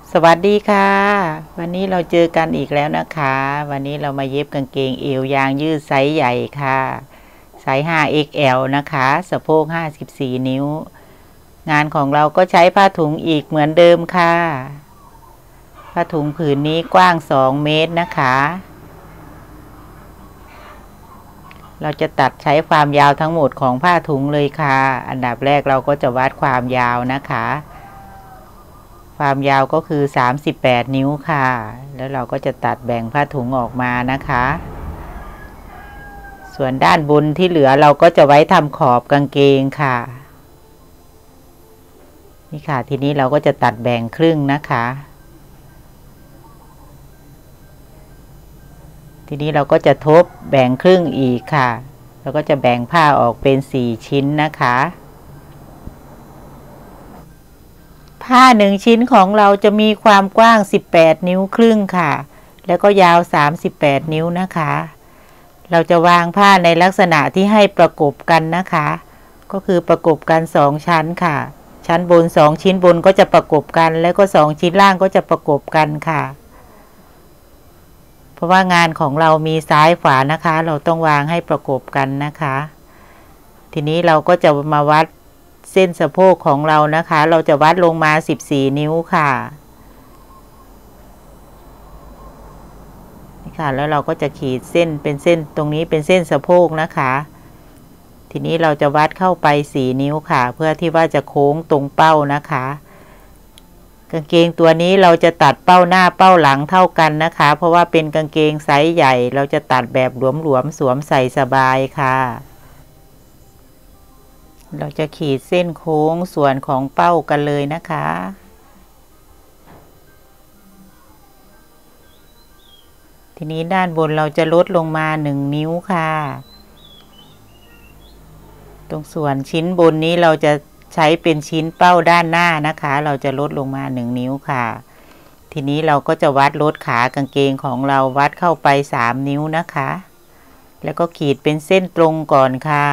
สวัสดีค่ะวันนี้เราเจอกันอีกแล้วนะคะวันนี้เรามาเย็บกางเกงเอวยางยืดไซส์ใหญ่ค่ะไซส์ 5XL นะคะสะโพก54นิ้วงานของเราก็ใช้ผ้าถุงอีกเหมือนเดิมค่ะผ้าถุงผืนนี้กว้าง2 เมตรนะคะเราจะตัดใช้ความยาวทั้งหมดของผ้าถุงเลยค่ะอันดับแรกเราก็จะวัดความยาวนะคะความยาวก็คือ38นิ้วค่ะแล้วเราก็จะตัดแบ่งผ้าถุงออกมานะคะส่วนด้านบนที่เหลือเราก็จะไว้ทำขอบกางเกงค่ะนี่ค่ะทีนี้เราก็จะตัดแบ่งครึ่งนะคะทีนี้เราก็จะทบแบ่งครึ่งอีกค่ะแล้วก็จะแบ่งผ้าออกเป็น4ชิ้นนะคะผ้า1ชิ้นของเราจะมีความกว้าง18นิ้วครึ่งค่ะแล้วก็ยาว38นิ้วนะคะเราจะวางผ้าในลักษณะที่ให้ประกบกันนะคะก็คือประกบกัน2ชั้นค่ะชั้นบน2ชิ้นบนก็จะประกบกันแล้วก็2ชิ้นล่างก็จะประกบกันค่ะเพราะว่างานของเรามีซ้ายขวานะคะเราต้องวางให้ประกบกันนะคะทีนี้เราก็จะมาวัดเส้นสะโพกของเรานะคะเราจะวัดลงมา14นิ้วค่ะนี่ค่ะแล้วเราก็จะขีดเส้นเป็นเส้นตรงนี้เป็นเส้นสะโพกนะคะทีนี้เราจะวัดเข้าไป4นิ้วค่ะเพื่อที่ว่าจะโค้งตรงเป้านะคะกางเกงตัวนี้เราจะตัดเป้าหน้าเป้าหลังเท่ากันนะคะเพราะว่าเป็นกางเกงไซส์ใหญ่เราจะตัดแบบหลวมๆสวมใส่สบายค่ะเราจะขีดเส้นโค้งส่วนของเป้ากันเลยนะคะทีนี้ด้านบนเราจะลดลงมา1นิ้วค่ะตรงส่วนชิ้นบนนี้เราจะใช้เป็นชิ้นเป้าด้านหน้านะคะเราจะลดลงมา1นิ้วค่ะทีนี้เราก็จะวัดลดขากางเกงของเราวัดเข้าไป3นิ้วนะคะแล้วก็ขีดเป็นเส้นตรงก่อนค่ะ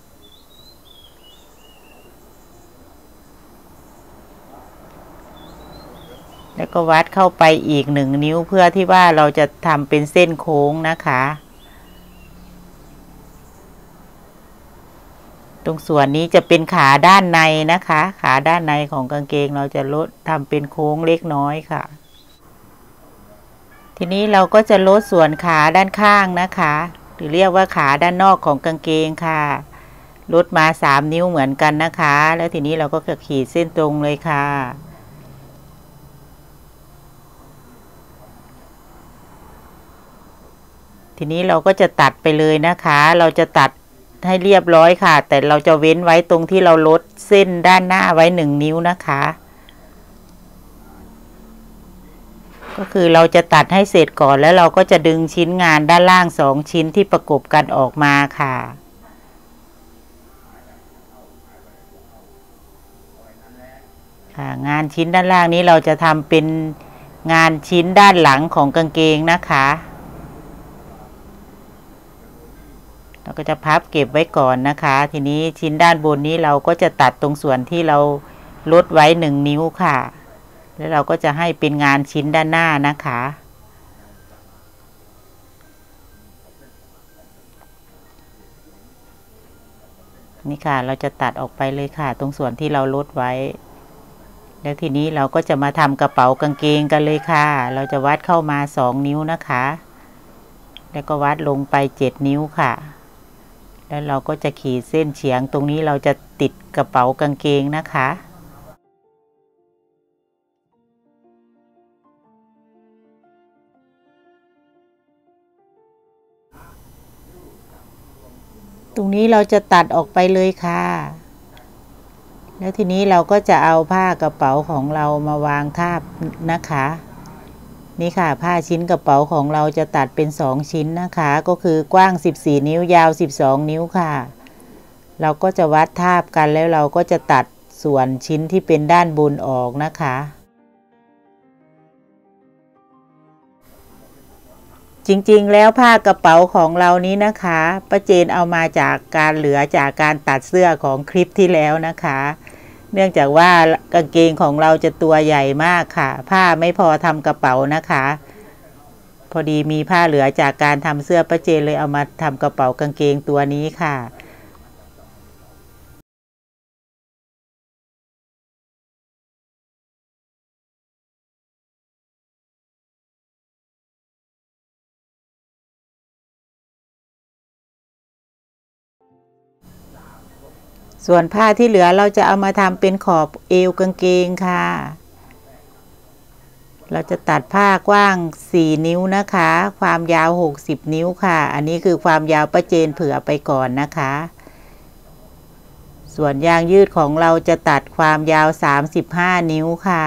แล้วก็วัดเข้าไปอีก1นิ้วเพื่อที่ว่าเราจะทำเป็นเส้นโค้งนะคะตรงส่วนนี้จะเป็นขาด้านในนะคะขาด้านในของกางเกงเราจะลดทำเป็นโค้งเล็กน้อยค่ะทีนี้เราก็จะลดส่วนขาด้านข้างนะคะหรือเรียกว่าขาด้านนอกของกางเกงค่ะลดมา3นิ้วเหมือนกันนะคะแล้วทีนี้เราก็ขีดเส้นตรงเลยค่ะทีนี้เราก็จะตัดไปเลยนะคะเราจะตัดให้เรียบร้อยค่ะแต่เราจะเว้นไว้ตรงที่เราลดเส้นด้านหน้าไว้1นิ้วนะคะก็คือเราจะตัดให้เสร็จก่อนแล้วเราก็จะดึงชิ้นงานด้านล่าง2ชิ้นที่ประกบกันออกมาค่ะงานชิ้นด้านล่างนี้เราจะทำเป็นงานชิ้นด้านหลังของกางเกงนะคะเราก็จะพับเก็บไว้ก่อนนะคะทีนี้ชิ้นด้านบนนี้เราก็จะตัดตรงส่วนที่เราลดไว้1นิ้วค่ะแล้วเราก็จะให้เป็นงานชิ้นด้านหน้านะคะนี่ค่ะเราจะตัดออกไปเลยค่ะตรงส่วนที่เราลดไว้แล้วทีนี้เราก็จะมาทำกระเป๋ากางเกงกันเลยค่ะเราจะวัดเข้ามา2นิ้วนะคะแล้วก็วัดลงไป7นิ้วค่ะแล้วเราก็จะขีดเส้นเฉียงตรงนี้เราจะติดกระเป๋ากางเกงนะคะตรงนี้เราจะตัดออกไปเลยค่ะแล้วทีนี้เราก็จะเอาผ้ากระเป๋าของเรามาวางทาบนะคะนี่ค่ะผ้าชิ้นกระเป๋าของเราจะตัดเป็น2ชิ้นนะคะก็คือกว้าง14นิ้วยาว12นิ้วค่ะเราก็จะวัดทาบกันแล้วเราก็จะตัดส่วนชิ้นที่เป็นด้านบนออกนะคะจริงๆแล้วผ้ากระเป๋าของเรานี้นะคะป้าเจนเอามาจากการเหลือจากการตัดเสื้อของคลิปที่แล้วนะคะเนื่องจากว่ากางเกงของเราจะตัวใหญ่มากค่ะผ้าไม่พอทำกระเป๋านะคะพอดีมีผ้าเหลือจากการทำเสื้อป้าเจนเลยเอามาทำกระเป๋ากางเกงตัวนี้ค่ะส่วนผ้าที่เหลือเราจะเอามาทำเป็นขอบเอวกางเกงค่ะเราจะตัดผ้ากว้าง4นิ้วนะคะความยาว60นิ้วค่ะอันนี้คือความยาวป้าเจนเผื่อไปก่อนนะคะส่วนยางยืดของเราจะตัดความยาว35นิ้วค่ะ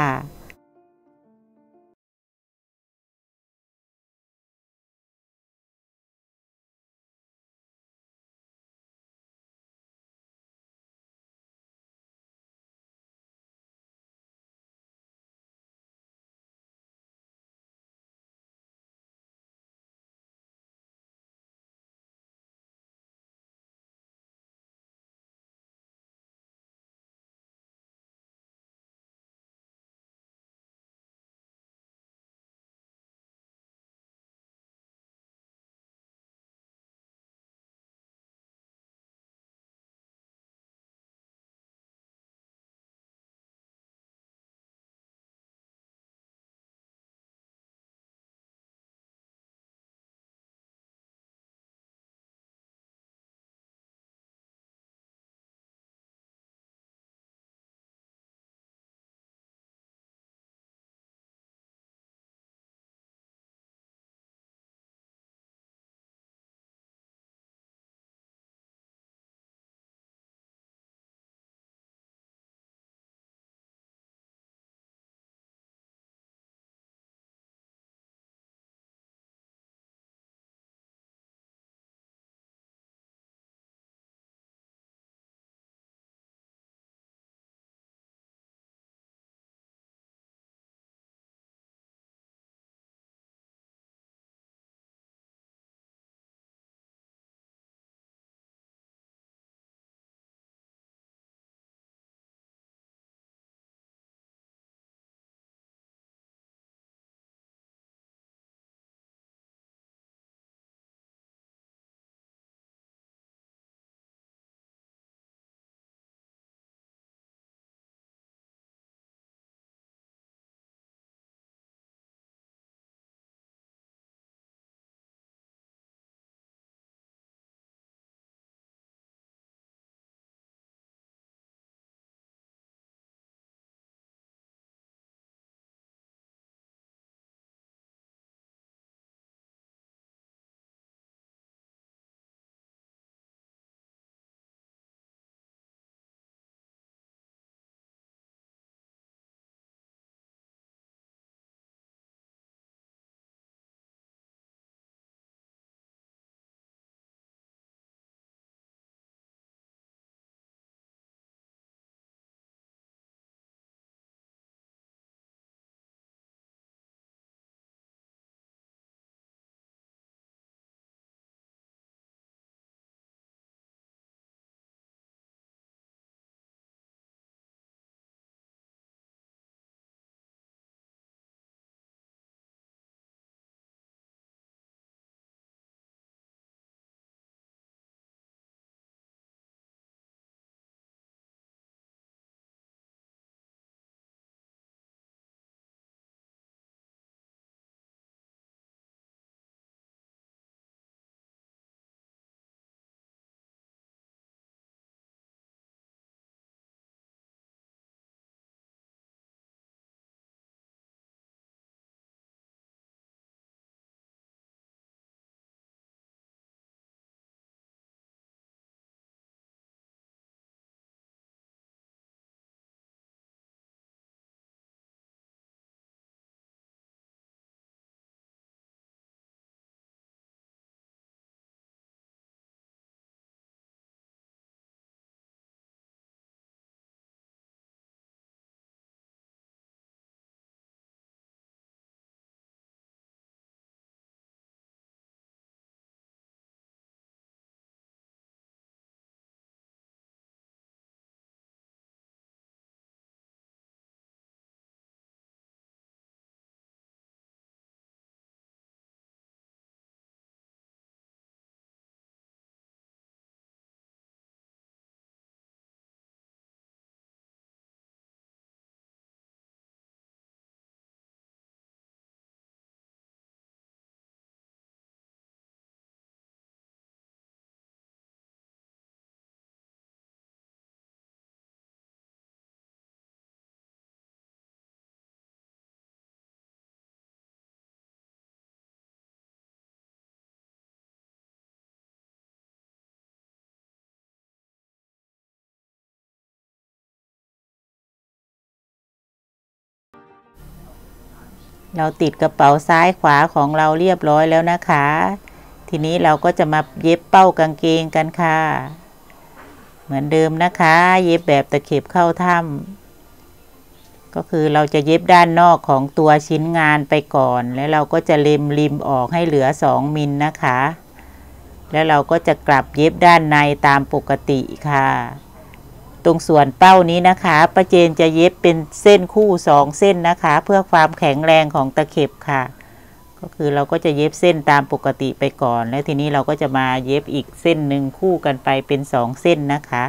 เราติดกระเป๋าซ้ายขวาของเราเรียบร้อยแล้วนะคะทีนี้เราก็จะมาเย็บเป้ากางเกงกันค่ะเหมือนเดิมนะคะเย็บแบบตะเข็บเข้าถ้ำก็คือเราจะเย็บด้านนอกของตัวชิ้นงานไปก่อนแล้วเราก็จะเล็มริมออกให้เหลือ2มิลนะคะแล้วเราก็จะกลับเย็บด้านในตามปกติค่ะตรงส่วนเป้านี้นะคะป้าเจนจะเย็บเป็นเส้นคู่2เส้นนะคะเพื่อความแข็งแรงของตะเข็บค่ะก็คือเราก็จะเย็บเส้นตามปกติไปก่อนแล้วทีนี้เราก็จะมาเย็บอีกเส้นหนึ่งคู่กันไปเป็น2เส้นนะคะ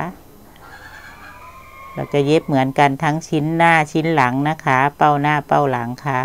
เราจะเย็บเหมือนกันทั้งชิ้นหน้าชิ้นหลังนะคะเป้าหน้าเป้าหลังค่ะ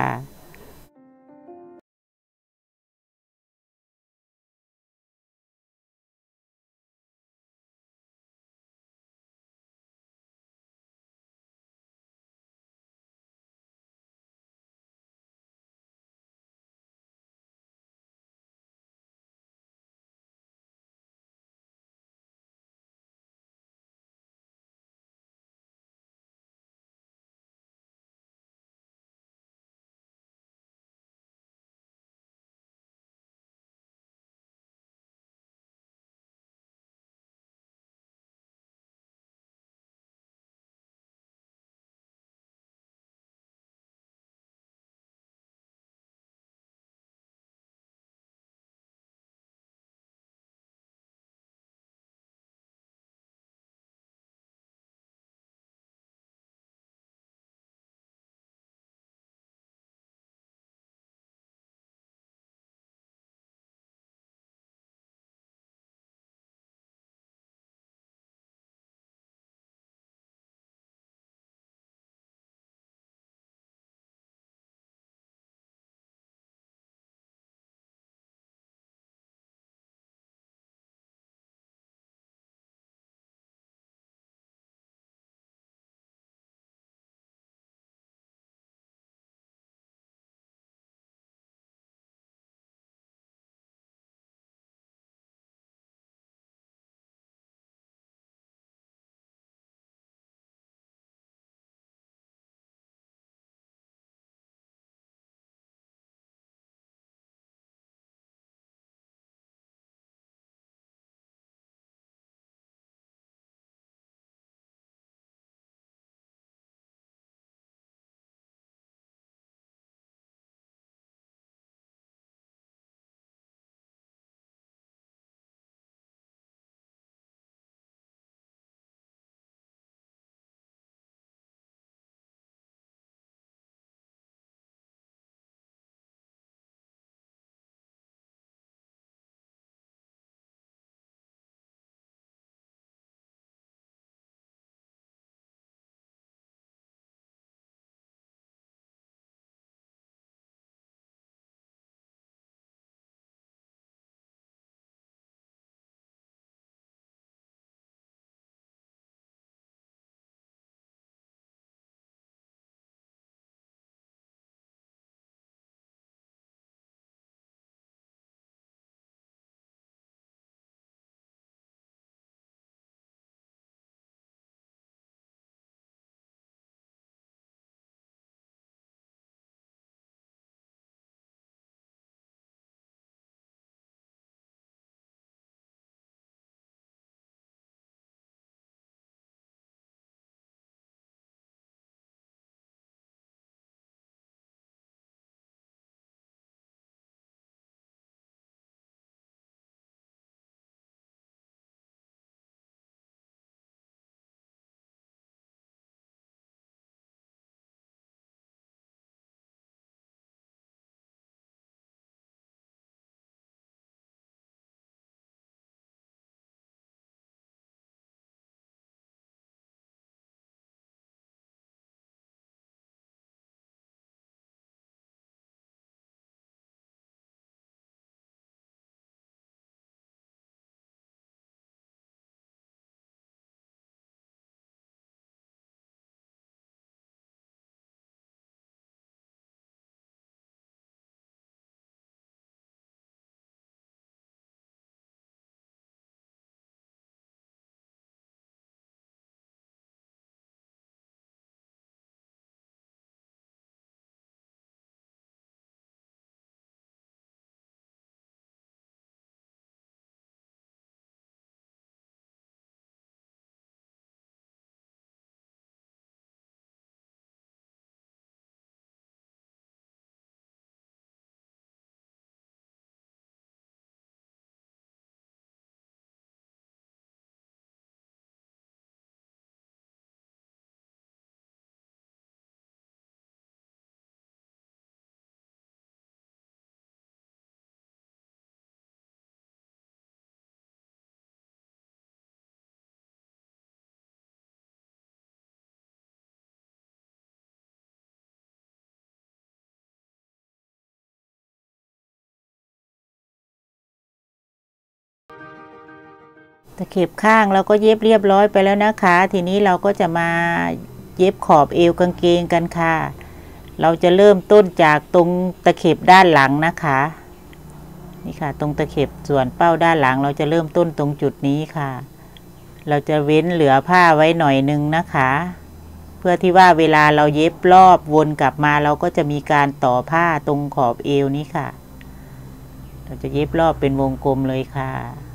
ตะเข็บข้างเราก็เย็บเรียบร้อยไปแล้วนะคะทีนี้เราก็จะมาเย็บขอบเอวกางเกงกันค่ะเราจะเริ่มต้นจากตรงตะเข็บด้านหลังนะคะนี่ค่ะตรงตะเข็บส่วนเป้าด้านหลังเราจะเริ่มต้นตรงจุดนี้ค่ะเราจะเว้นเหลือผ้าไว้หน่อยนึงนะคะเพื่อที่ว่าเวลาเราเย็บรอบวนกลับมาเราก็จะมีการต่อผ้าตรงขอบเอวนี้ค่ะเราจะเย็บรอบเป็นวงกลมเลยค่ะ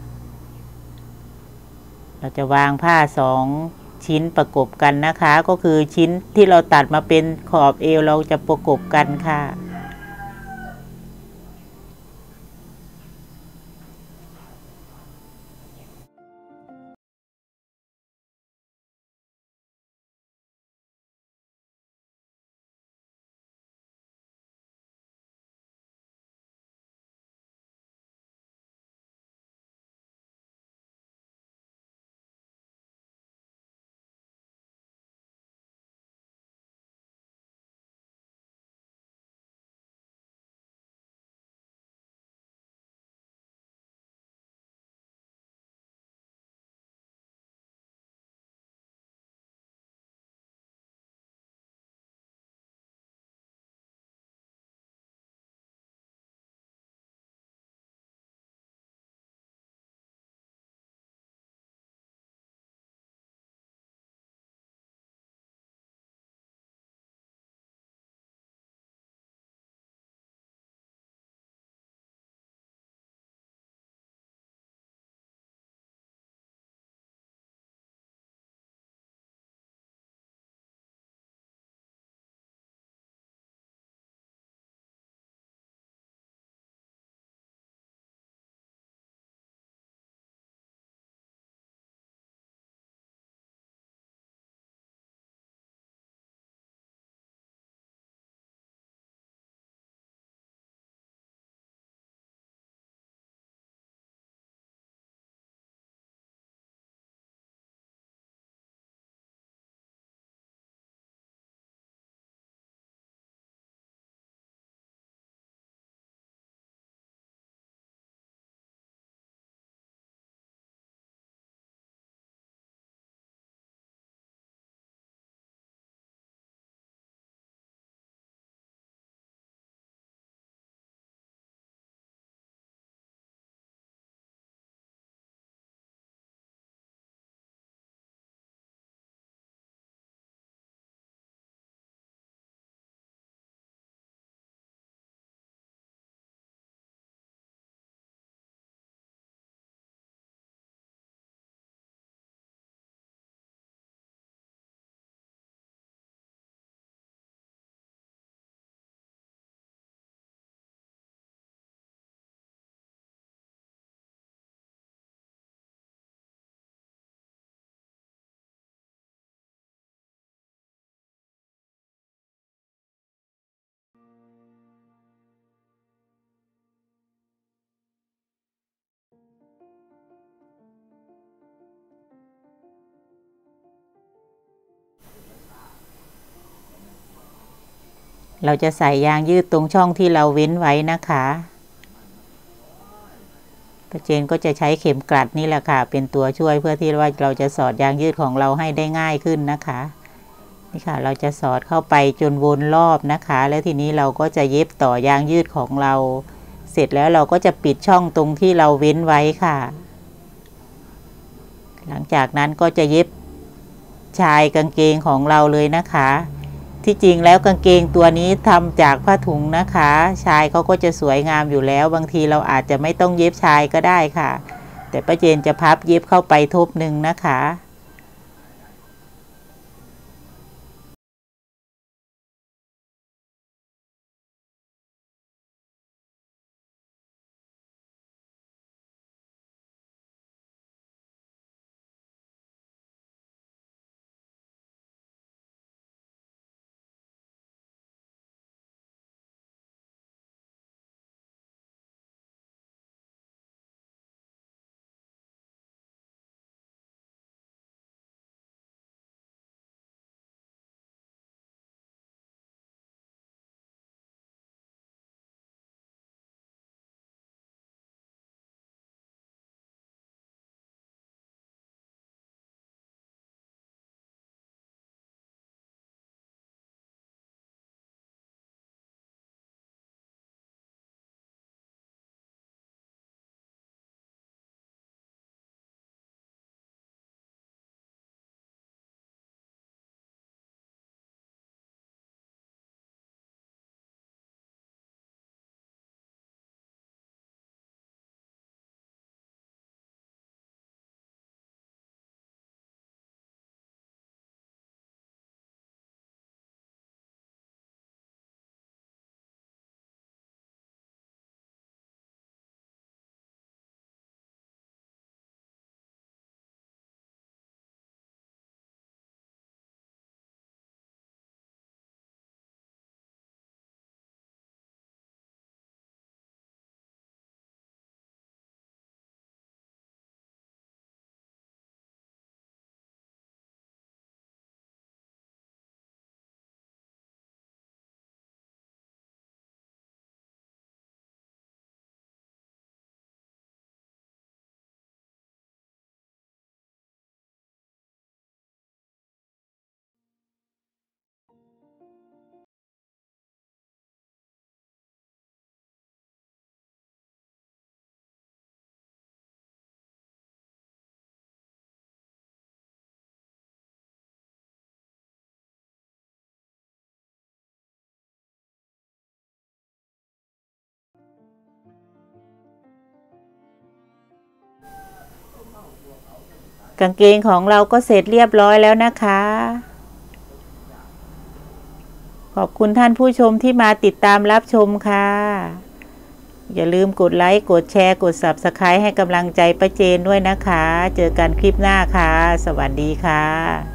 เราจะวางผ้า2 ชิ้นประกบกันนะคะก็คือชิ้นที่เราตัดมาเป็นขอบเอวเราจะประกบกันค่ะเราจะใส่ยางยืดตรงช่องที่เราเว้นไว้นะคะป้าเจนก็จะใช้เข็มกลัดนี่แหละค่ะเป็นตัวช่วยเพื่อที่ว่าเราจะสอดยางยืดของเราให้ได้ง่ายขึ้นนะคะนี่ค่ะเราจะสอดเข้าไปจนวนรอบนะคะแล้วทีนี้เราก็จะเย็บต่อยางยืดของเราเสร็จแล้วเราก็จะปิดช่องตรงที่เราเว้นไว้ค่ะหลังจากนั้นก็จะเย็บชายกางเกงของเราเลยนะคะที่จริงแล้วกางเกงตัวนี้ทำจากผ้าถุงนะคะชายเขาก็จะสวยงามอยู่แล้วบางทีเราอาจจะไม่ต้องเย็บชายก็ได้ค่ะแต่ป้าเจนจะพับเย็บเข้าไปทบหนึ่งนะคะกางเกงของเราก็เสร็จเรียบร้อยแล้วนะคะขอบคุณท่านผู้ชมที่มาติดตามรับชมค่ะอย่าลืมกดไลค์กดแชร์กด Subscribe ให้กำลังใจป้าเจนด้วยนะคะเจอกันคลิปหน้าค่ะสวัสดีค่ะ